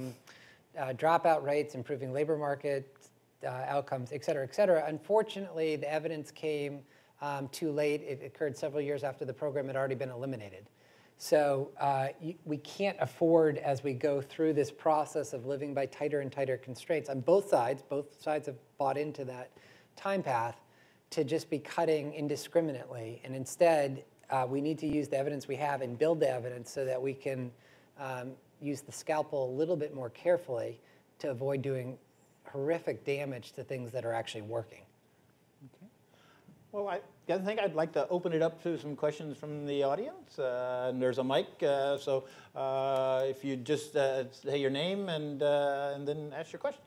dropout rates, improving labor market outcomes, et cetera, et cetera. Unfortunately, the evidence came too late. It occurred several years after the program had already been eliminated. So we can't afford, as we go through this process of living by tighter and tighter constraints on both sides have bought into that time path, to just be cutting indiscriminately. And instead, we need to use the evidence we have and build the evidence so that we can use the scalpel a little bit more carefully to avoid doing horrific damage to things that are actually working. Okay. Well, I think I'd like to open it up to some questions from the audience. And there's a mic, so if you just say your name and then ask your question.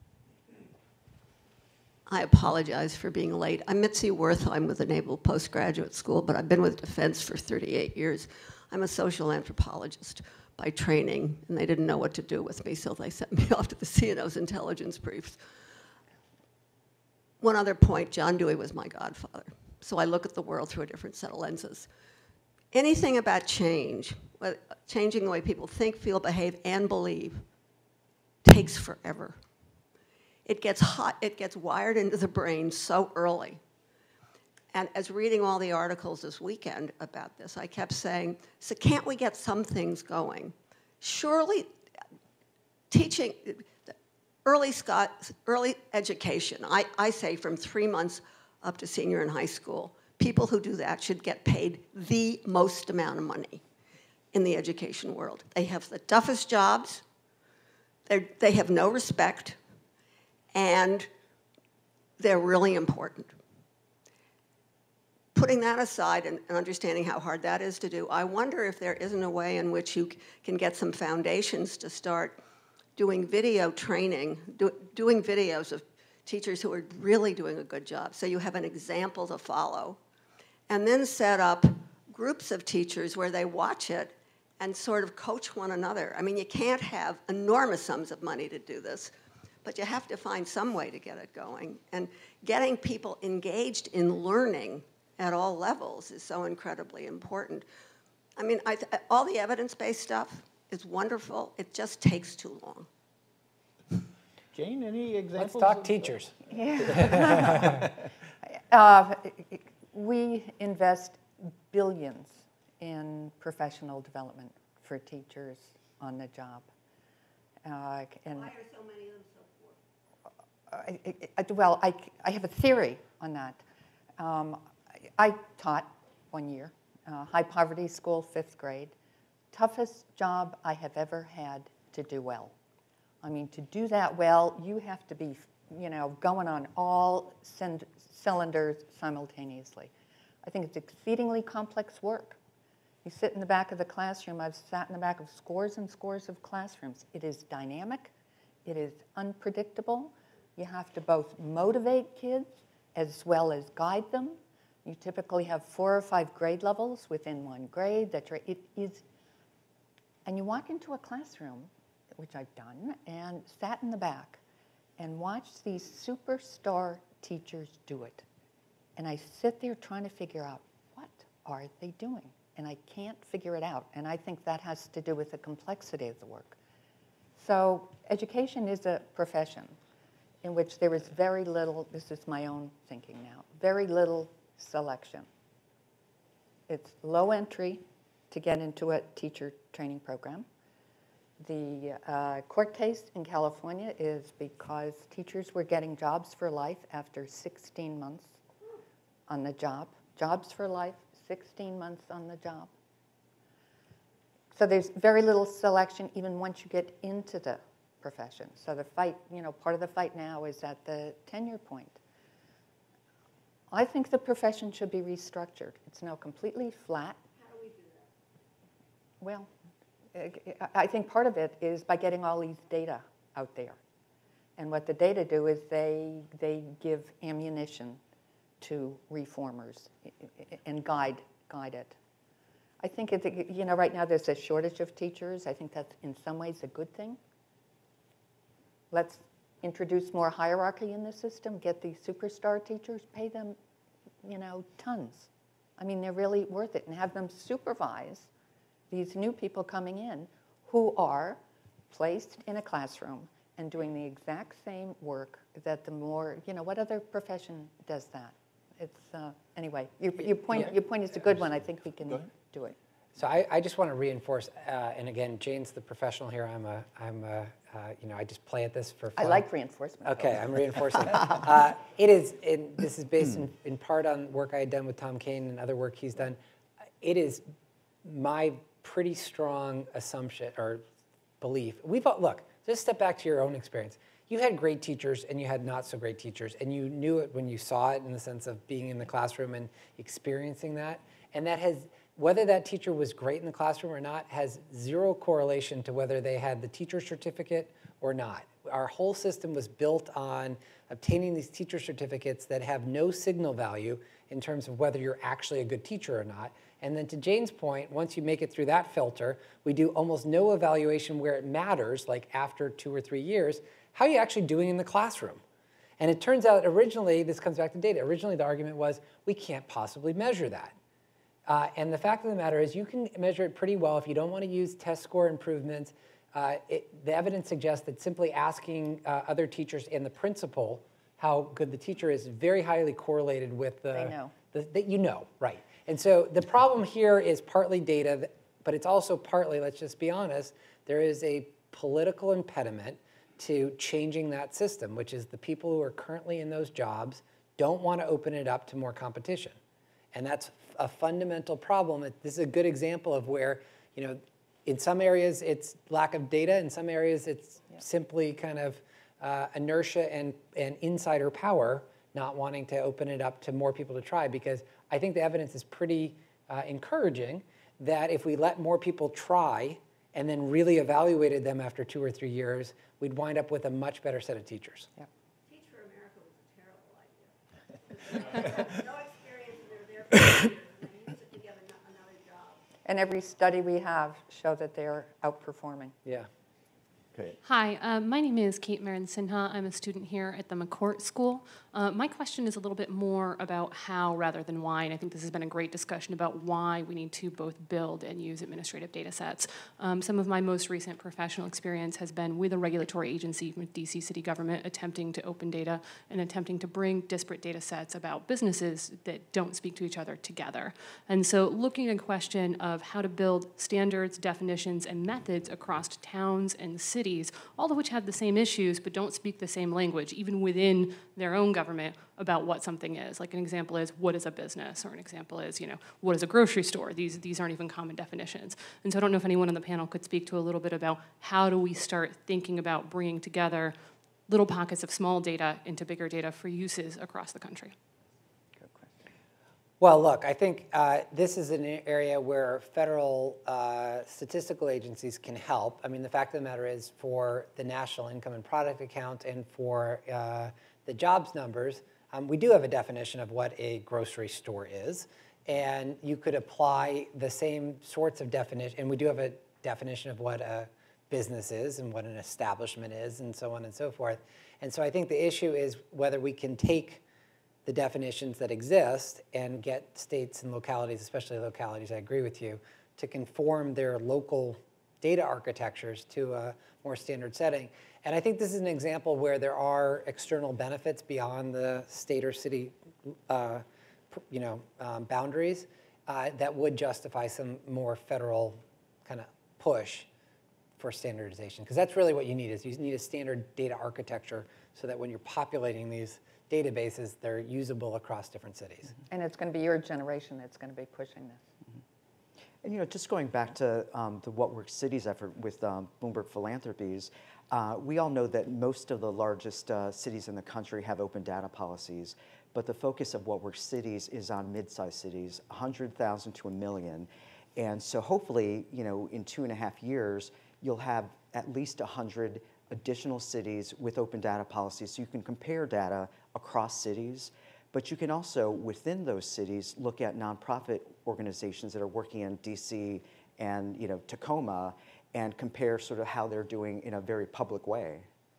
I apologize for being late. I'm Mitzi Worth. I'm with the Naval Postgraduate School, but I've been with Defense for 38 years. I'm a social anthropologist by training, and they didn't know what to do with me, so they sent me off to the CNO's intelligence briefs. One other point, John Dewey was my godfather, so I look at the world through a different set of lenses. Anything about change, changing the way people think, feel, behave, and believe, takes forever. It gets hot, it gets wired into the brain so early. And as reading all the articles this weekend about this, I kept saying, so can't we get some things going? Surely teaching, early education, I say from 3 months up to senior in high school, people who do that should get paid the most amount of money in the education world. They have the toughest jobs, they have no respect, and they're really important. Putting that aside and understanding how hard that is to do, I wonder if there isn't a way in which you can get some foundations to start doing video training, doing videos of teachers who are really doing a good job, so you have an example to follow, and then set up groups of teachers where they watch it and sort of coach one another. I mean, you can't have enormous sums of money to do this, but you have to find some way to get it going. And getting people engaged in learning at all levels is so incredibly important. I mean, all the evidence-based stuff is wonderful. It just takes too long. Jane, any examples? Let's talk teachers. Yeah. We invest billions in professional development for teachers on the job. And Why are so many of them so poor? well, I have a theory on that. I taught 1 year, high poverty school, 5th grade. Toughest job I have ever had to do well. I mean, to do that well, you have to be, going on all cylinders simultaneously. I think it's exceedingly complex work. You sit in the back of the classroom. I've sat in the back of scores and scores of classrooms. It is dynamic. It is unpredictable. You have to both motivate kids as well as guide them. You typically have 4 or 5 grade levels within one grade. And you walk into a classroom, which I've done, and sat in the back and watched these superstar teachers do it. And I sit there trying to figure out, what are they doing? And I can't figure it out. And I think that has to do with the complexity of the work. So education is a profession in which there is very little, this is my own thinking now, very little selection. It's low entry to get into a teacher training program. The court case in California is because teachers were getting jobs for life after 16 months on the job. Jobs for life, 16 months on the job. So there's very little selection even once you get into the profession. So the fight, part of the fight now is at the tenure point. I think the profession should be restructured. It's now completely flat. How do we do that? Well, I think part of it is by getting all these data out there. And what the data do is they give ammunition to reformers and guide it. I think, right now there's a shortage of teachers. I think that's in some ways a good thing. Let's introduce more hierarchy in the system, get these superstar teachers, pay them, tons. I mean, they're really worth it, and have them supervise these new people coming in who are placed in a classroom and doing the exact same work that the more, what other profession does that? It's, anyway, your point is a good one. I think we can do it. So I just want to reinforce, and again, Jane's the professional here. I just play at this for fun. I like reinforcement. Okay, I'm reinforcing. This is based in part on work I had done with Tom Kane and other work he's done. It is my pretty strong assumption or belief. Look, just step back to your own experience. You had great teachers and you had not so great teachers, and you knew it when you saw it in the sense of being in the classroom and experiencing that. And that has, whether that teacher was great in the classroom or not, has zero correlation to whether they had the teacher certificate or not. Our whole system was built on obtaining these teacher certificates that have no signal value in terms of whether you're actually a good teacher or not. And then to Jane's point, once you make it through that filter, we do almost no evaluation where it matters, like after 2 or 3 years, how are you actually doing in the classroom? And it turns out originally, this comes back to data, originally the argument was we can't possibly measure that. And the fact of the matter is you can measure it pretty well if you don't want to use test score improvements. The evidence suggests that simply asking other teachers and the principal how good the teacher is very highly correlated with the... They know. That you know, right. And so the problem here is partly data, but it's also partly, let's just be honest, there is a political impediment to changing that system, which is the people who are currently in those jobs don't want to open it up to more competition. And that's a fundamental problem. This is a good example of where, in some areas it's lack of data, in some areas it's simply kind of inertia and insider power not wanting to open it up to more people to try, because I think the evidence is pretty encouraging that if we let more people try and then really evaluated them after 2 or 3 years, we'd wind up with a much better set of teachers. Teach for America was a terrible idea. No experience, they're there for years, and they use it to get another job. And every study we have show that they're outperforming. Yeah. Great. Hi, my name is Kate Marin Sinha. I'm a student here at the McCourt School. My question is a little bit more about how rather than why, and I think this has been a great discussion about why we need to both build and use administrative data sets. Some of my most recent professional experience has been with a regulatory agency, with DC city government, attempting to open data and attempting to bring disparate data sets about businesses that don't speak to each other together. And so looking at a question of how to build standards, definitions, and methods across towns and cities, all of which have the same issues but don't speak the same language, even within their own government, about what something is. Like an example is, what is a business? Or an example is, what is a grocery store? These aren't even common definitions. And so I don't know if anyone on the panel could speak to a little bit about how do we start thinking about bringing together little pockets of small data into bigger data for uses across the country. Well, look, I think this is an area where federal statistical agencies can help. I mean, the fact of the matter is for the National Income and Product Account and for the jobs numbers, we do have a definition of what a grocery store is. And you could apply the same sorts of definition, and we do have a definition of what a business is and what an establishment is and so on and so forth. And so I think the issue is whether we can take the definitions that exist and get states and localities, especially localities, I agree with you, to conform their local data architectures to a more standard setting. And I think this is an example where there are external benefits beyond the state or city boundaries that would justify some more federal kind of push for standardization. Because that's really what you need, is you need a standard data architecture so that when you're populating these databases, they're usable across different cities. And it's going to be your generation that's going to be pushing this. And just going back to the What Works Cities effort with Bloomberg Philanthropies, we all know that most of the largest cities in the country have open data policies, but the focus of What Works Cities is on mid-sized cities, 100,000 to 1 million. And so hopefully, in 2.5 years, you'll have at least 100 additional cities with open data policies, so you can compare data across cities, but you can also, within those cities, look at nonprofit organizations that are working in DC and Tacoma and compare sort of how they're doing in a very public way.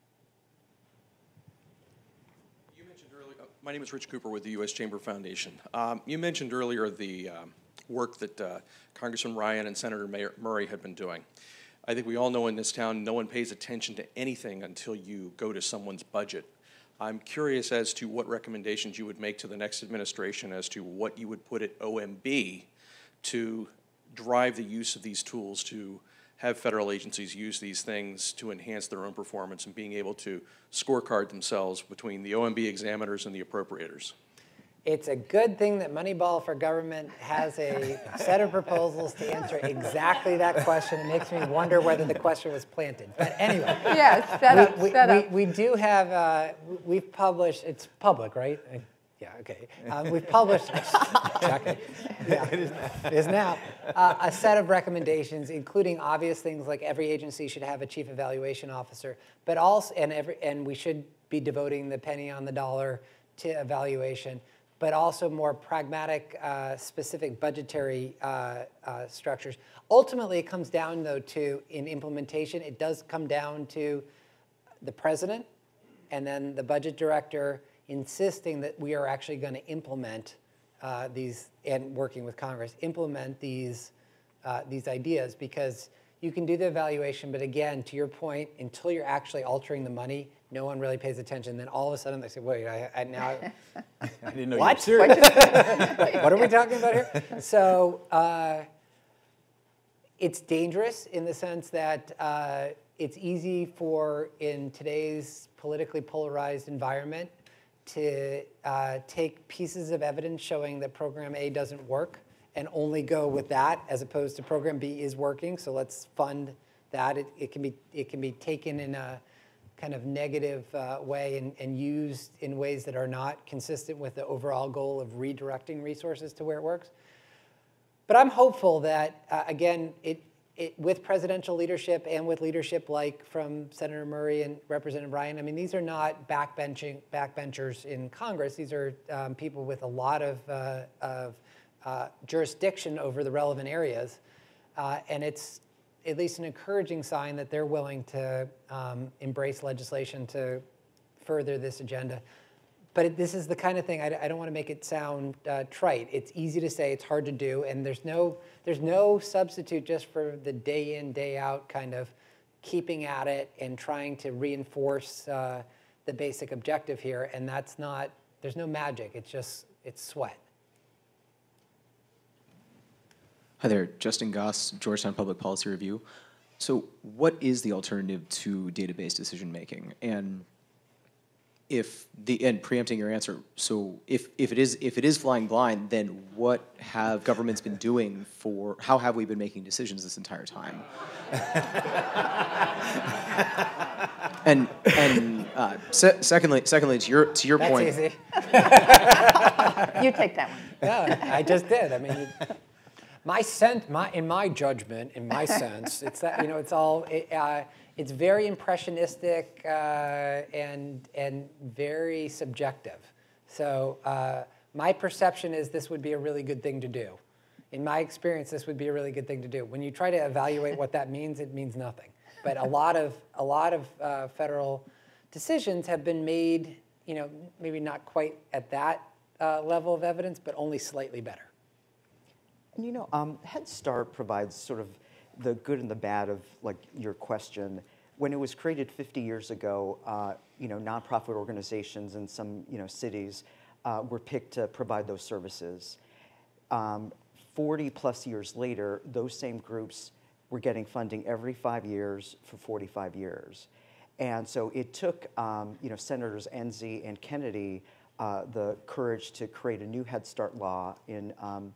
You mentioned earlier, my name is Rich Cooper with the U.S. Chamber Foundation. You mentioned earlier the work that Congressman Ryan and Senator Murray had been doing. I think we all know in this town, no one pays attention to anything until you go to someone's budget. I'm curious as to what recommendations you would make to the next administration as to what you would put at OMB to drive the use of these tools to have federal agencies use these things to enhance their own performance and being able to scorecard themselves between the OMB examiners and the appropriators? It's a good thing that Moneyball for Government has a set of proposals to answer exactly that question. It makes me wonder whether the question was planted. But anyway. Yes, set up. We do have, we've published, it's public, right? Yeah, okay. We've published, exactly. Yeah, it is now. A set of recommendations, including obvious things like every agency should have a chief evaluation officer, but also, and we should be devoting the penny on the dollar to evaluation, but also more pragmatic, specific budgetary structures. Ultimately, it comes down, though, to, in implementation, it does come down to the president and then the budget director insisting that we are actually going to implement these, and working with Congress, implement these ideas, because you can do the evaluation, but again, to your point, until you're actually altering the money, no one really pays attention. Then all of a sudden they say, wait, now, I didn't know what? you were serious. What are we talking about here? So it's dangerous in the sense that it's easy for, in today's politically polarized environment, to take pieces of evidence showing that program A doesn't work and only go with that, as opposed to program B is working, so let's fund that. It can be taken in a kind of negative way and used in ways that are not consistent with the overall goal of redirecting resources to where it works. But I'm hopeful that, again, with presidential leadership and with leadership like from Senator Murray and Representative Ryan, I mean, these are not backbenchers in Congress. These are people with a lot of jurisdiction over the relevant areas. And it's at least an encouraging sign that they're willing to embrace legislation to further this agenda. But this is the kind of thing, I don't want to make it sound trite. It's easy to say, it's hard to do, and there's no substitute just for the day in, day out kind of keeping at it and trying to reinforce the basic objective here, and that's not, there's no magic, it's sweat. Hi there, Justin Goss, Georgetown Public Policy Review. So what is the alternative to database decision making? And preempting your answer, so if it is flying blind, then what have governments been doing how have we been making decisions this entire time? Secondly, to your point. That's easy. You take that one. Yeah, I just did. I mean, in my judgment, in my sense, it's that, it's all. It's very impressionistic and very subjective. So my perception is this would be a really good thing to do. In my experience, this would be a really good thing to do. When you try to evaluate what that means, it means nothing. But a lot of federal decisions have been made, maybe not quite at that level of evidence, but only slightly better. And Head Start provides sort of the good and the bad of like your question. When it was created 50 years ago, nonprofit organizations in some cities were picked to provide those services. 40 plus years later, those same groups were getting funding every 5 years for 45 years. And so it took Senators Enzi and Kennedy the courage to create a new Head Start law in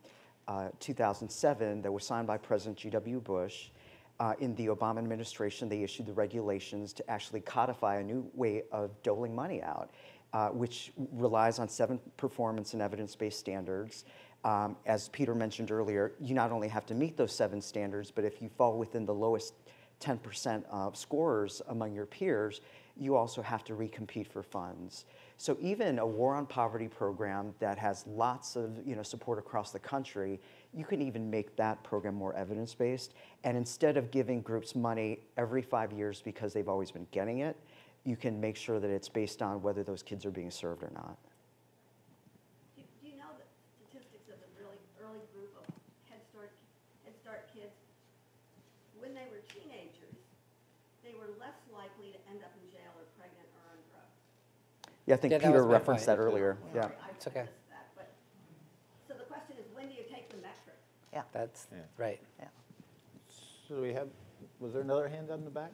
2007 that was signed by President G.W. Bush. In the Obama administration, they issued the regulations to actually codify a new way of doling money out, which relies on 7 performance and evidence-based standards. As Peter mentioned earlier, you not only have to meet those 7 standards, but if you fall within the lowest 10% of scorers among your peers, you also have to recompete for funds. So even a War on Poverty program that has lots of support across the country, you can even make that program more evidence-based. And instead of giving groups money every 5 years because they've always been getting it, you can make sure that it's based on whether those kids are being served or not. Do you know the statistics of the really early group of Head Start kids? When they were teenagers, they were less likely to end up in jail or pregnant or on drugs. Yeah, I think Yeah, that Peter was my referenced point. that earlier. Yeah. It's okay. So the question is, when do you take the metric Yeah. That's right. Yeah. So we have, was there another hand up in the back?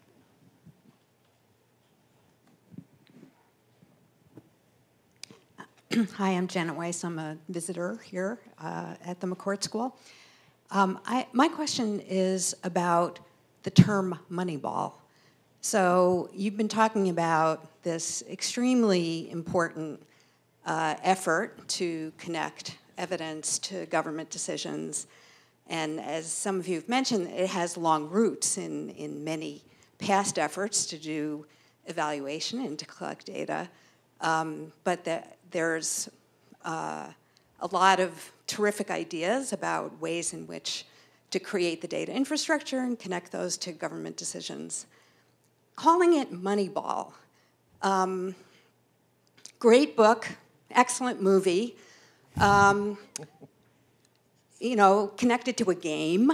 Hi, I'm Janet Weiss. I'm a visitor here at the McCourt School. My question is about the term Moneyball. So you've been talking about this extremely important effort to connect evidence to government decisions. And as some of you have mentioned, it has long roots in many past efforts to do evaluation and to collect data. But there's a lot of terrific ideas about ways in which to create the data infrastructure and connect those to government decisions. Calling it Moneyball, great book, excellent movie, you know, connected to a game,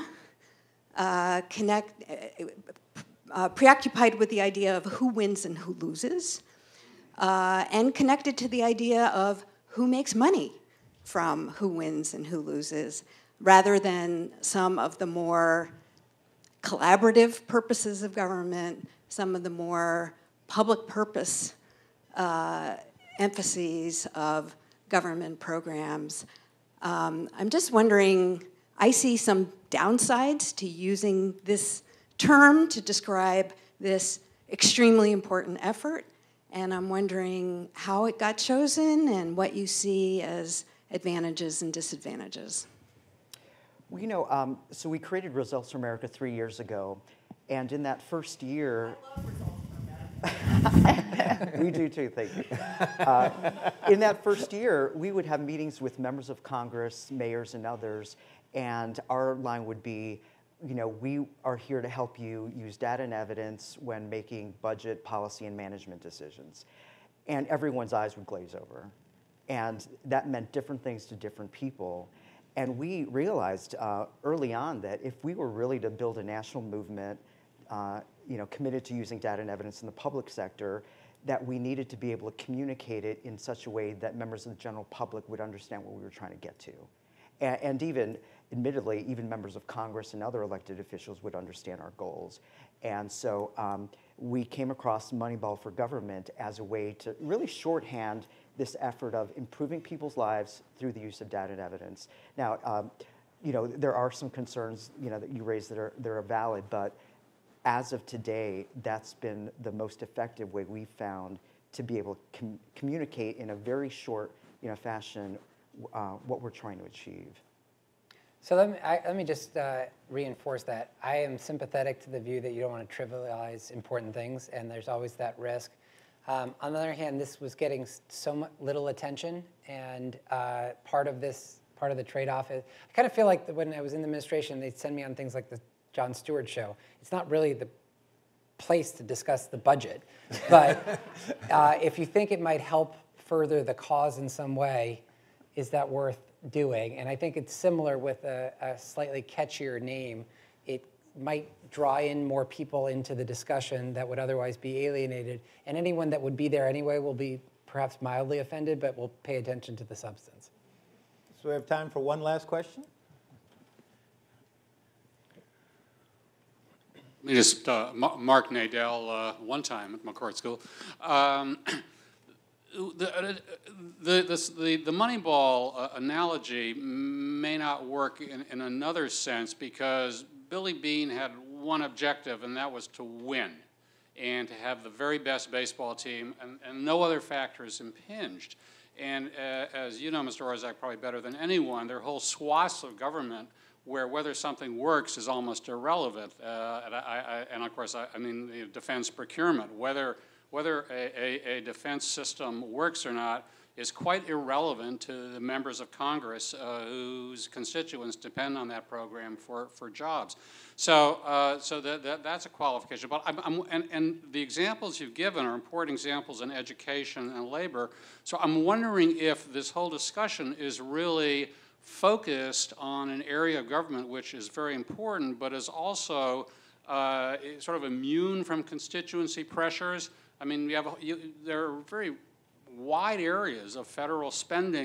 preoccupied with the idea of who wins and who loses, and connected to the idea of who makes money from who wins and who loses, rather than some of the more collaborative purposes of government, some of the more public purpose emphases of government programs. I'm just wondering, I see some downsides to using this term to describe this extremely important effort, and I'm wondering how it got chosen and what you see as advantages and disadvantages. Well, you know, so we created Results for America 3 years ago, and in that first year, I love Results for America. we do too, thank you. In that first year, we would have meetings with members of Congress, mayors, and others, and our line would be, you know, we are here to help you use data and evidence when making budget, policy, and management decisions. And everyone's eyes would glaze over. And that meant different things to different people. And we realized early on that if we were really to build a national movement, you know, committed to using data and evidence in the public sector, that we needed to be able to communicate it in such a way that members of the general public would understand what we were trying to get to. And even, admittedly, even members of Congress and other elected officials would understand our goals. And so we came across Moneyball for Government as a way to really shorthand this effort of improving people's lives through the use of data and evidence. Now, you know, there are some concerns, you know, that you raised that are valid, but as of today, that's been the most effective way we've found to be able to communicate in a very short, you know, fashion what we're trying to achieve. So let me just reinforce that. I am sympathetic to the view that you don't want to trivialize important things, and there's always that risk. On the other hand, this was getting so little attention, and part of the trade-off is, I kind of feel like when I was in the administration, they'd send me on things like the Jon Stewart show. It's not really the place to discuss the budget, but if you think it might help further the cause in some way, is that worth doing? And I think it's similar with a slightly catchier name. It might draw in more people into the discussion that would otherwise be alienated, and anyone that would be there anyway will be perhaps mildly offended, but will pay attention to the substance. So we have time for one last question. Let me just, Mark Nadell, one time at McCourt School. The Moneyball analogy may not work in another sense, because Billy Beane had one objective, and that was to win and to have the very best baseball team, and no other factors impinged. And as you know, Mr. Orzak, probably better than anyone, there are whole swaths of government where whether something works is almost irrelevant. And of course, I mean, the defense procurement, whether a defense system works or not is quite irrelevant to the members of Congress whose constituents depend on that program for jobs. So that's a qualification. But and the examples you've given are important examples in education and labor. So I'm wondering if this whole discussion is really focused on an area of government which is very important, but is also sort of immune from constituency pressures. I mean, there are very wide areas of federal spending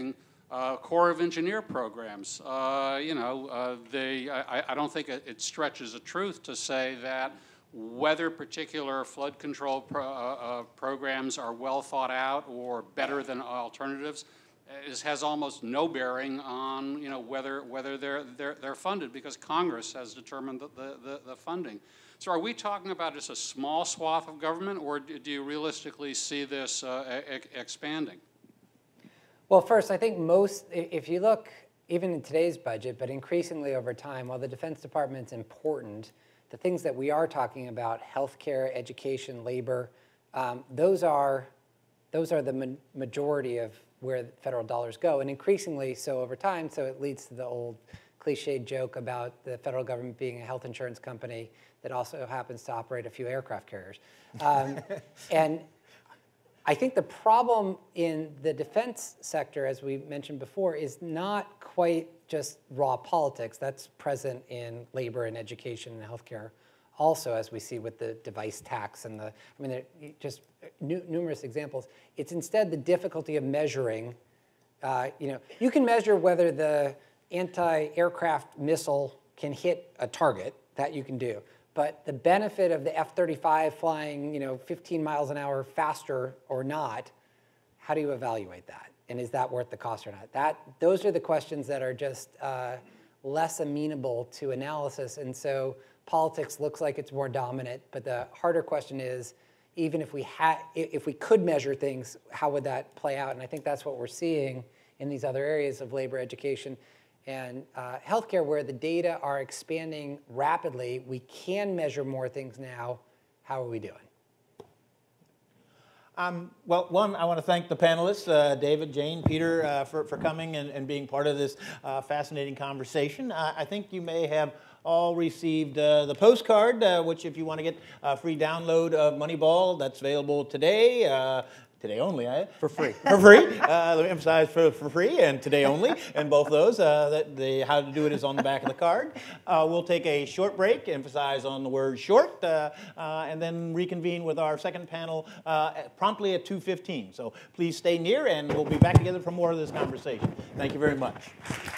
Corps of Engineer programs. I don't think it stretches the truth to say that whether particular flood control programs are well thought out or better than alternatives has almost no bearing on whether they're funded, because Congress has determined the funding. So are we talking about just a small swath of government, or do you realistically see this expanding? Well, first, I think if you look, even in today's budget, but increasingly over time, while the Defense Department's important, the things that we are talking about, healthcare, education, labor, those are the majority of where federal dollars go, and increasingly so over time, so it leads to the old cliched joke about the federal government being a health insurance company that also happens to operate a few aircraft carriers. And I think the problem in the defense sector, as we mentioned before, is not quite just raw politics. That's present in labor and education and healthcare also, as we see with the device tax and there are just numerous examples. It's instead the difficulty of measuring. You can measure whether the anti-aircraft missile can hit a target. That you can do. But the benefit of the F-35 flying, 15 miles an hour faster or not, how do you evaluate that? And is that worth the cost or not? Those are the questions that are just less amenable to analysis. And so politics looks like it's more dominant. But the harder question is, even if we could measure things, how would that play out? And I think that's what we're seeing in these other areas of labor, education, and healthcare, where the data are expanding rapidly. We can measure more things now. How are we doing? Well, one, I want to thank the panelists, David, Jane, Peter, for coming and being part of this fascinating conversation. I think you may have all received the postcard, which if you want to get a free download of Moneyball, that's available today. Today only, For free. For free. Let me emphasize for free and today only. And both those, how to do it is on the back of the card. We'll take a short break, emphasize on the word short, and then reconvene with our second panel promptly at 2:15. So please stay near, and we'll be back together for more of this conversation. Thank you very much.